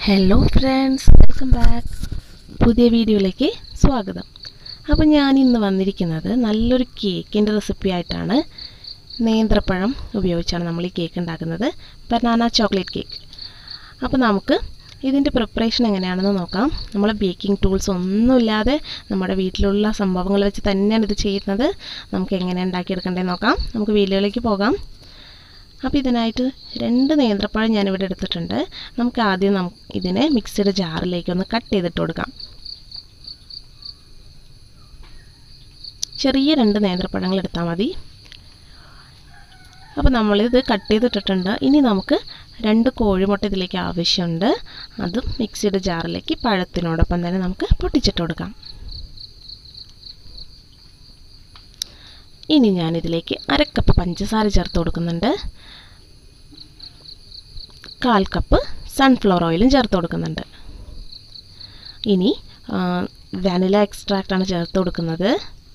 Hello friends, welcome back. പുതിയ വീഡിയോയിലേക്ക് സ്വാഗതം. അപ്പോൾ ഞാൻ ഇന്ന് വന്നിരിക്കുന്നത് നല്ലൊരു കേക്കിൻ്റെ റെസിപ്പി ആയിട്ടാണ്. നേന്ത്രപ്പഴം ഉപയോഗിച്ചാണ് നമ്മൾ ഈ കേക്ക് ഉണ്ടാക്കുന്നത്, ബനാന ചോക്ലേറ്റ് കേക്ക്. അപ്പോൾ നമുക്ക് ഇതിൻ്റെ പ്രിപ്പറേഷൻ എങ്ങനെയാണെന്ന് നോക്കാം. നമ്മൾ ബേക്കിംഗ് ടൂൾസ് ഒന്നുമില്ലാതെ നമ്മുടെ വീട്ടിലുള്ള സംഭവങ്ങൾ വെച്ച് തന്നെയാണ് ഇത് ചെയ്യുന്നത്. നമുക്ക് എങ്ങനെ ഉണ്ടാക്കിയെടുക്കേണ്ടതെന്ന് നോക്കാം. നമുക്ക് വീഡിയോയിലേക്ക് പോകാം. അപ്പോൾ ഇതിനായിട്ട് 2 നേന്ത്രപ്പഴം ഞാനിവിടെ എടുത്തിട്ടുണ്ട്. നമുക്ക് ആദ്യം ഇതിനെ മിക്സിയുടെ ജാറിലേക്ക് ഒന്ന് കട്ട് ചെയ്തിട്ട് കൊടുക്കാം. ചെറിയ 2 നേന്ത്രപ്പഴങ്ങൾ എടുത്താൽ മതി. അപ്പോൾ നമ്മളിത് കട്ട് ചെയ്തിട്ടിട്ടുണ്ട്. ഇനി നമുക്ക് 2 കോഴിമുട്ട ഇതിലേക്ക് ആവശ്യമുണ്ട്. അതും മിക്സിയുടെ ജാറിലേക്ക് പഴത്തിനോടൊപ്പം തന്നെ നമുക്ക് പൊട്ടിച്ചിട്ട് കൊടുക്കാം. ഇനി ഞാനിതിലേക്ക് 1/2 കപ്പ് പഞ്ചസാര ചേർത്ത് കൊടുക്കുന്നുണ്ട്. 1/4 കപ്പ് സൺഫ്ലവർ ഓയിലും ചേർത്ത് കൊടുക്കുന്നുണ്ട്. ഇനി വാനില എക്സ്ട്രാക്റ്റാണ് ചേർത്ത് കൊടുക്കുന്നത്.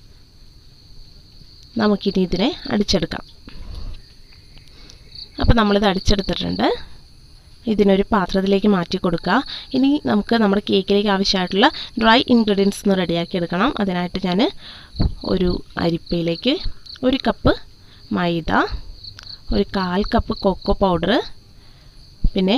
നമുക്കിനി ഇതിനെ അടിച്ചെടുക്കാം. അപ്പോൾ നമ്മളിത് അടിച്ചെടുത്തിട്ടുണ്ട്. ഇതിനൊരു പാത്രത്തിലേക്ക് മാറ്റി കൊടുക്കുക. ഇനി നമുക്ക് നമ്മുടെ കേക്കിലേക്ക് ആവശ്യമായിട്ടുള്ള ഡ്രൈ ഇൻഗ്രീഡിയൻസ് ഒന്ന് റെഡിയാക്കി എടുക്കണം. അതിനായിട്ട് ഞാൻ ഒരു അരിപ്പയിലേക്ക് 1 cup maida, 1/4 cup cocoa powder, പിന്നെ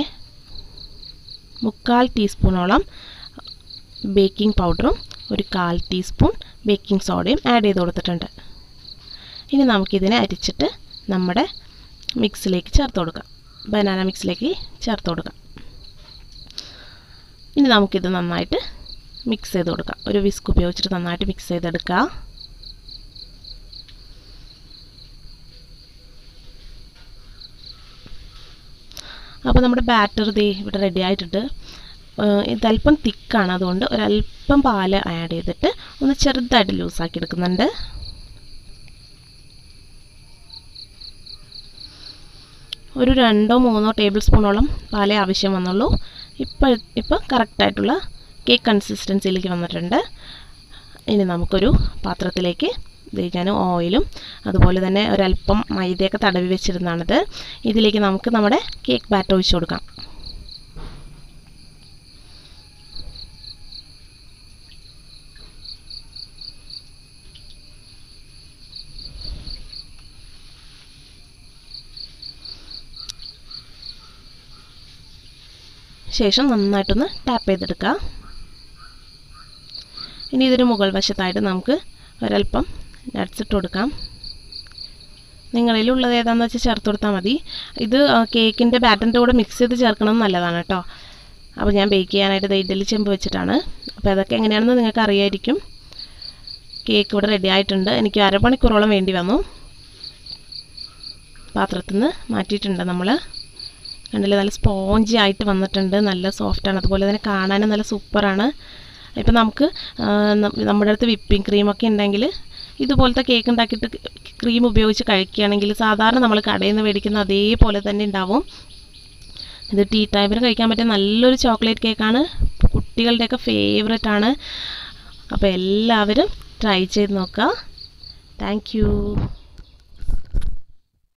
3/4 ടീസ്പൂണോളം ബേക്കിംഗ് പൗഡറും 1/4 ടീസ്പൂൺ ബേക്കിംഗ് സോഡയും ആഡ് ചെയ്ത് കൊടുത്തിട്ടുണ്ട്. ഇനി നമുക്കിതിനെ അരിച്ചിട്ട് നമ്മുടെ മിക്സിലേക്ക് ചേർത്ത് കൊടുക്കാം. ബനാന മിക്സിലേക്ക് ചേർത്ത് കൊടുക്കാം. ഇനി നമുക്കിത് നന്നായിട്ട് മിക്സ് ചെയ്ത് കൊടുക്കാം. ഒരു വിസ്ക് ഉപയോഗിച്ചിട്ട് നന്നായിട്ട് മിക്സ് ചെയ്തെടുക്കുക. അപ്പോൾ നമ്മുടെ ബാറ്റർ ഇവിടെ റെഡി ആയിട്ടുണ്ട്. ഇതല്പം തിക്കാണ്, അതുകൊണ്ട് ഒരല്പം പാല് ആഡ് ചെയ്തിട്ട് ഒന്ന് ചെറുതായിട്ട് ലൂസാക്കി എടുക്കുന്നുണ്ട്. ഒരു 2-3 ടേബിൾ സ്പൂണോളം പാലേ ആവശ്യം വന്നുള്ളൂ. ഇപ്പോൾ കറക്റ്റായിട്ടുള്ള കേക്ക് കൺസിസ്റ്റൻസിയിലേക്ക് വന്നിട്ടുണ്ട്. ഇനി നമുക്കൊരു പാത്രത്തിലേക്ക് ഞാൻ ഓയിലും അതുപോലെ തന്നെ ഒരല്പം മൈദയൊക്കെ തടവി വെച്ചിരുന്നതാണിത്. ഇതിലേക്ക് നമുക്ക് നമ്മുടെ കേക്ക് ബാറ്റർ ഒഴിച്ച് കൊടുക്കാം. ശേഷം നന്നായിട്ടൊന്ന് ടാപ്പ് ചെയ്തെടുക്കുക. ഇനി ഇതിന് മുകൾ വശത്തായിട്ട് നമുക്ക് ഒരല്പം നട്ട്സ് ഇട്ട് കൊടുക്കാം. നിങ്ങളിലുള്ളത് ഏതാണെന്ന് വെച്ചാൽ ചേർത്ത് കൊടുത്താൽ മതി. ഇത് കേക്കിൻ്റെ ബാറ്ററിൻ്റെ കൂടെ മിക്സ് ചെയ്ത് ചേർക്കണം നല്ലതാണ് കേട്ടോ. അപ്പോൾ ഞാൻ ബേക്ക് ചെയ്യാനായിട്ട് ഇഡ്ഡലി ചെമ്പ് വെച്ചിട്ടാണ്. അപ്പോൾ അതൊക്കെ എങ്ങനെയാണെന്ന് നിങ്ങൾക്ക് അറിയായിരിക്കും. കേക്ക് ഇവിടെ റെഡി ആയിട്ടുണ്ട്. എനിക്ക് 1/2 മണിക്കൂറോളം വേണ്ടി വന്നു. പാത്രത്തിൽ നിന്ന് മാറ്റിയിട്ടുണ്ട് നമ്മൾ. കണ്ടില്ലേ, നല്ല സ്പോഞ്ചി ആയിട്ട് വന്നിട്ടുണ്ട്. നല്ല സോഫ്റ്റാണ്, അതുപോലെ തന്നെ കാണാനും നല്ല സൂപ്പറാണ്. ഇപ്പം നമുക്ക് നമ്മുടെ അടുത്ത് വിപ്പിംഗ് ക്രീമൊക്കെ ഉണ്ടെങ്കിൽ ഇതുപോലത്തെ കേക്ക് ഉണ്ടാക്കിയിട്ട് ക്രീം ഉപയോഗിച്ച് കഴിക്കുകയാണെങ്കിൽ സാധാരണ നമ്മൾ കടയിൽ നിന്ന് മേടിക്കുന്ന അതേപോലെ തന്നെ ഉണ്ടാവും. ഇത് ടീ ടൈമിന് കഴിക്കാൻ പറ്റിയ നല്ലൊരു ചോക്ലേറ്റ് കേക്കാണ്. കുട്ടികളുടെയൊക്കെ ഫേവറേറ്റ് ആണ്. അപ്പോൾ എല്ലാവരും ട്രൈ ചെയ്ത് നോക്കുക. Thank U.